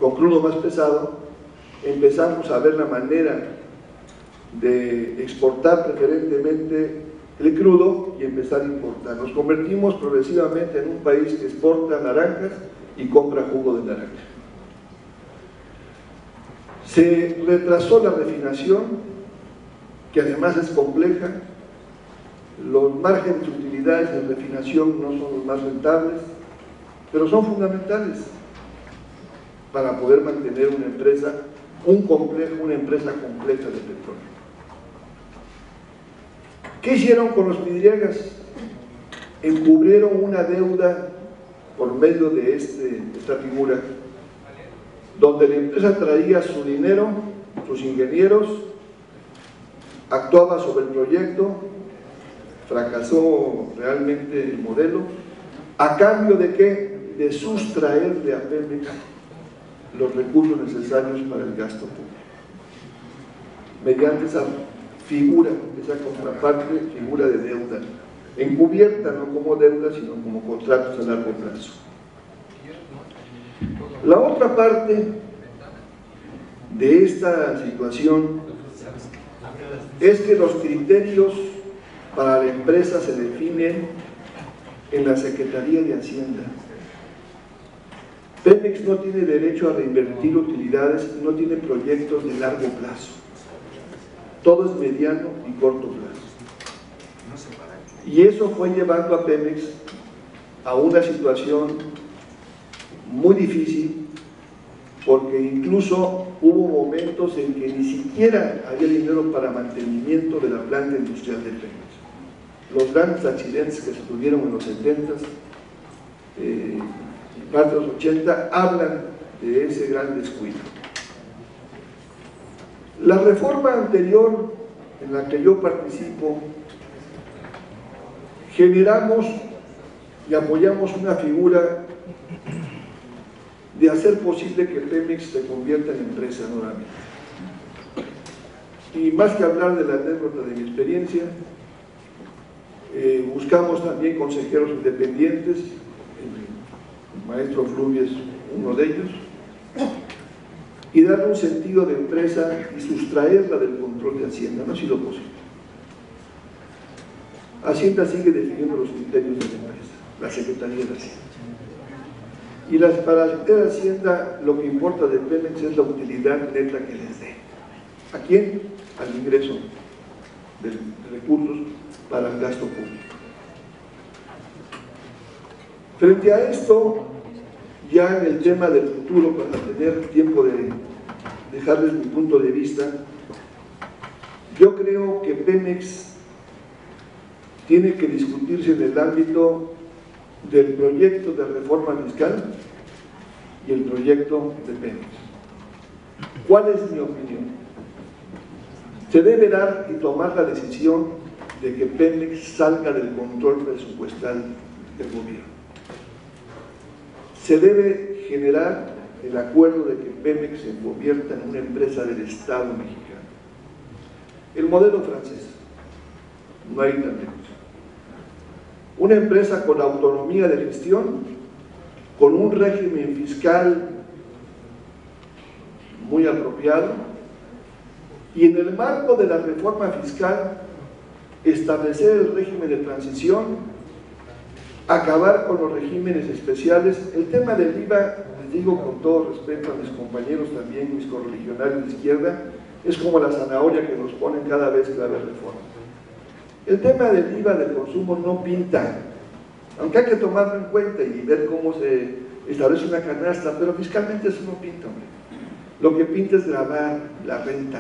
con crudo más pesado, empezamos a ver la manera de exportar preferentemente el crudo y empezar a importar. Nos convertimos progresivamente en un país que exporta naranjas y compra jugo de naranja. Se retrasó la refinación, que además es compleja. Los márgenes de utilidades de refinación no son los más rentables, pero son fundamentales para poder mantener una empresa, una empresa compleja de petróleo. ¿Qué hicieron con los vidriegas? Encubrieron una deuda por medio de esta figura, donde la empresa traía su dinero, sus ingenieros, actuaba sobre el proyecto, fracasó realmente el modelo, ¿a cambio de qué? De sustraerle a Pemex los recursos necesarios para el gasto público, mediante esa figura, esa contraparte, figura de deuda, encubierta no como deuda, sino como contratos a largo plazo. La otra parte de esta situación es que los criterios para la empresa se definen en la Secretaría de Hacienda. Pemex no tiene derecho a reinvertir utilidades, no tiene proyectos de largo plazo. Todo es mediano y corto plazo. Y eso fue llevando a Pemex a una situación muy difícil, porque incluso hubo momentos en que ni siquiera había dinero para mantenimiento de la planta industrial de Pemex. Los grandes accidentes que se tuvieron en los 70s, parte de los 80, hablan de ese gran descuido. La reforma anterior en la que yo participo, generamos y apoyamos una figura de hacer posible que Pemex se convierta en empresa nuevamente. Y más que hablar de la anécdota de mi experiencia, buscamos también consejeros independientes, el maestro Fluvio es uno de ellos, y darle un sentido de empresa y sustraerla del control de Hacienda. No ha sido posible. Hacienda sigue definiendo los criterios de la empresa, la Secretaría de Hacienda. Y para la Secretaría de Hacienda lo que importa de Pemex es la utilidad neta que les dé. ¿A quién? Al ingreso de recursos para el gasto público. Frente a esto, ya en el tema del futuro, para tener tiempo de dejarles mi punto de vista, yo creo que Pemex tiene que discutirse en el ámbito del proyecto de reforma fiscal y el proyecto de Pemex. ¿Cuál es mi opinión? Se debe dar y tomar la decisión de que Pemex salga del control presupuestal del gobierno. Se debe generar el acuerdo de que Pemex se convierta en una empresa del Estado mexicano. El modelo francés, no hay tan lejos. Una empresa con autonomía de gestión, con un régimen fiscal muy apropiado, y en el marco de la reforma fiscal establecer el régimen de transición, acabar con los regímenes especiales. El tema del IVA, les digo con todo respeto a mis compañeros también, mis correligionarios de izquierda, es como la zanahoria que nos ponen cada vez que va a haber reforma. El tema del IVA del consumo no pinta, aunque hay que tomarlo en cuenta y ver cómo se establece una canasta, pero fiscalmente eso no pinta, hombre. Lo que pinta es gravar la renta,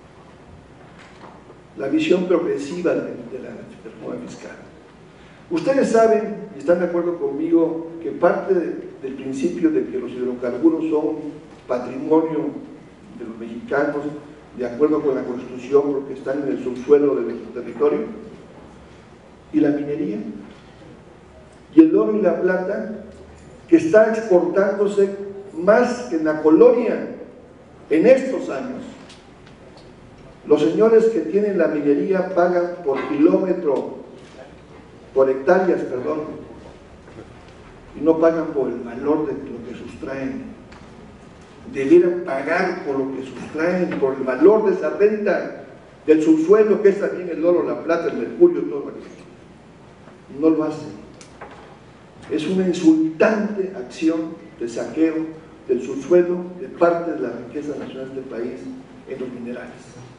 la visión progresiva de la reforma fiscal. Ustedes saben, y están de acuerdo conmigo, que parte del principio de que los hidrocarburos son patrimonio de los mexicanos, de acuerdo con la Constitución, porque están en el subsuelo de nuestro territorio, y la minería, y el oro y la plata, que está exportándose más que en la colonia en estos años. Los señores que tienen la minería pagan por kilómetro, por hectáreas, perdón, y no pagan por el valor de lo que sustraen debieran pagar por lo que sustraen, por el valor de esa renta del subsuelo, que es también el oro, la plata, el mercurio, todo eso. No lo hacen. Es una insultante acción de saqueo del subsuelo de parte de la riqueza nacional del país en los minerales.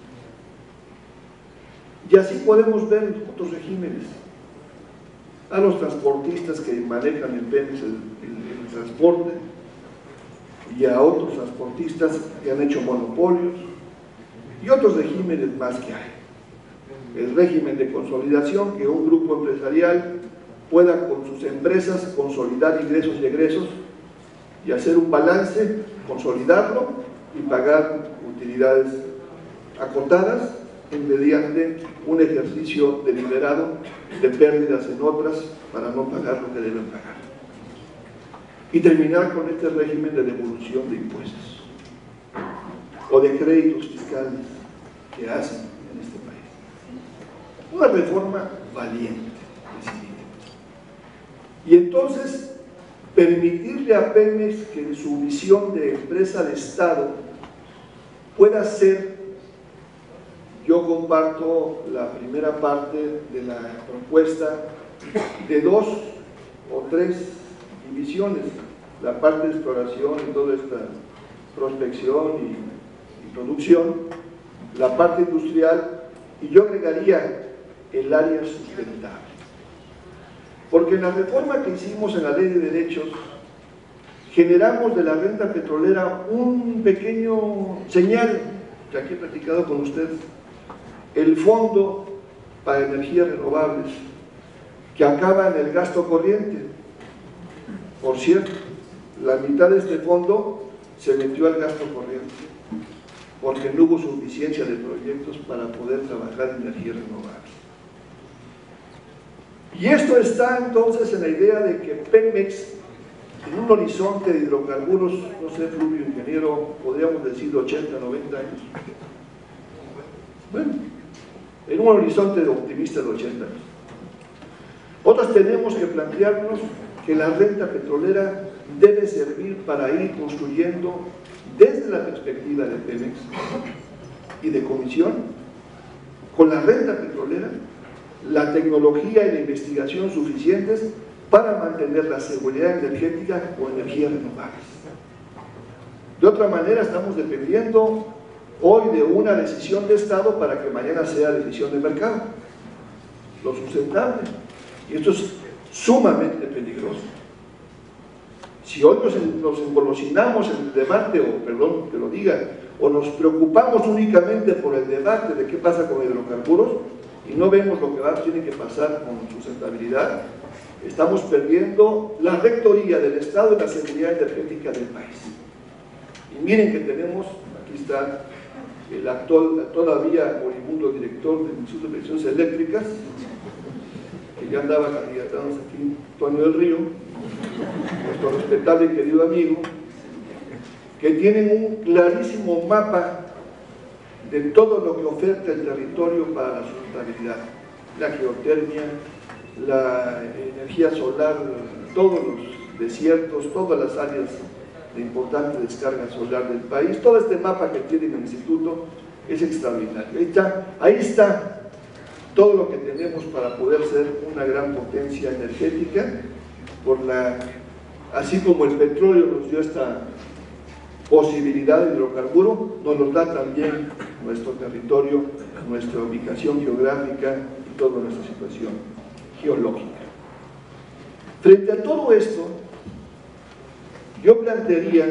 Y así podemos ver otros regímenes. A los transportistas que manejan en Pemex el transporte, y a otros transportistas que han hecho monopolios, y otros regímenes más que hay. El régimen de consolidación, que un grupo empresarial pueda con sus empresas consolidar ingresos y egresos y hacer un balance, consolidarlo y pagar utilidades acotadas mediante un ejercicio deliberado de pérdidas en otras para no pagar lo que deben pagar. Y terminar con este régimen de devolución de impuestos o de créditos fiscales que hacen en este país. Una reforma valiente, decidida. Y entonces permitirle a Pemex que en su visión de empresa de Estado pueda ser, yo comparto la primera parte de la propuesta de 2 o 3 divisiones, la parte de exploración y toda esta prospección y producción, la parte industrial, y yo agregaría el área sustentable. Porque en la reforma que hicimos en la Ley de Derechos, generamos de la renta petrolera un pequeño señal, que aquí he platicado con ustedes, el Fondo para Energías Renovables, que acaba en el gasto corriente. Por cierto, la mitad de este fondo se metió al gasto corriente, porque no hubo suficiencia de proyectos para poder trabajar en energías renovables. Y esto está entonces en la idea de que Pemex, en un horizonte de hidrocarburos, no sé, Fluvio, ingeniero, podríamos decir 80, 90 años. Bueno, en un horizonte optimista de 80 años. Otros tenemos que plantearnos que la renta petrolera debe servir para ir construyendo desde la perspectiva de Pemex y de Comisión, con la renta petrolera, la tecnología y la investigación suficientes para mantener la seguridad energética con energías renovables. De otra manera, estamos dependiendo hoy de una decisión de Estado para que mañana sea decisión de mercado. Lo sustentable. Y esto es sumamente peligroso. Si hoy nos engolosinamos en el debate, o perdón que lo diga, o nos preocupamos únicamente por el debate de qué pasa con hidrocarburos y no vemos lo que tiene que pasar con sustentabilidad, estamos perdiendo la rectoría del Estado y la seguridad energética del país. Y miren que tenemos, aquí está el actual, todavía moribundo director del Instituto de Inversiones Eléctricas, que ya andaba candidatándose aquí, Antonio del Río, nuestro respetable y querido amigo, que tienen un clarísimo mapa de todo lo que oferta el territorio para la sustentabilidad, la geotermia, la energía solar, todos los desiertos, todas las áreas de importante descarga solar del país. Todo este mapa que tiene el instituto es extraordinario. Ahí está todo lo que tenemos para poder ser una gran potencia energética, así como el petróleo nos dio esta posibilidad de hidrocarburo, nos lo da también nuestro territorio, nuestra ubicación geográfica y toda nuestra situación geológica. Frente a todo esto, yo plantearía,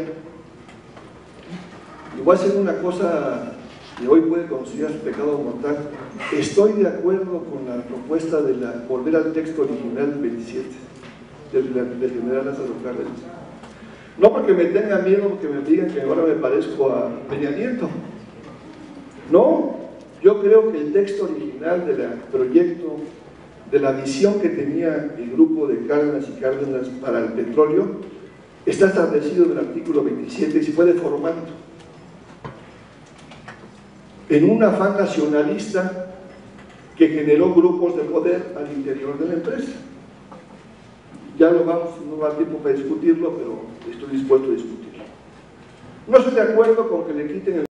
y voy a hacer una cosa que hoy puede considerarse pecado mortal, estoy de acuerdo con la propuesta de volver al texto original 27 del general Lázaro Cárdenas. No porque me tenga miedo, porque me digan que ahora me parezco a Peña Nieto. No, yo creo que el texto original del proyecto, de la visión que tenía el grupo de Cárdenas y Cárdenas para el petróleo, está establecido en el artículo 27 y se fue deformando en un afán nacionalista que generó grupos de poder al interior de la empresa. Ya no va a tiempo para discutirlo, pero estoy dispuesto a discutirlo. No estoy de acuerdo con que le quiten el